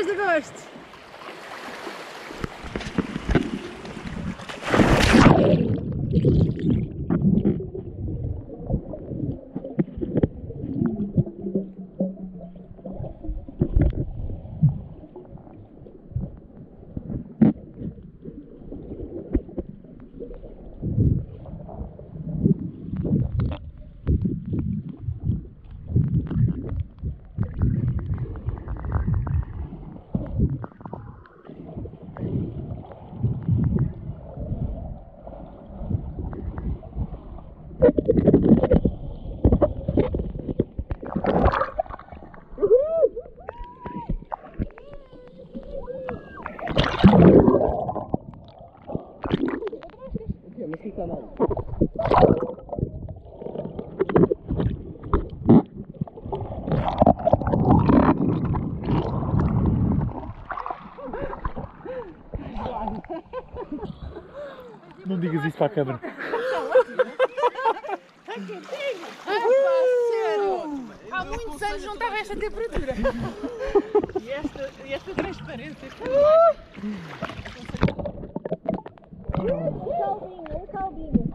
mês de agosto. Mas fica mal. Não digas isso para a câmera. Há muitos anos não estava esta temperatura. E esta transparência. Um caldinho.